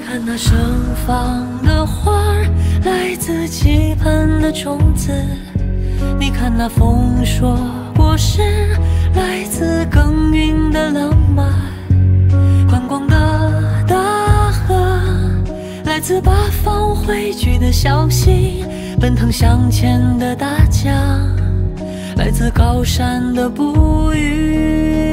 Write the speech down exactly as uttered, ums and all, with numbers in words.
看那盛放的花儿，来自期盼的种子；你看那丰硕果实，来自耕耘的浪漫。宽广的大河，来自八方汇聚的消息；奔腾向前的大江，来自高山的哺育。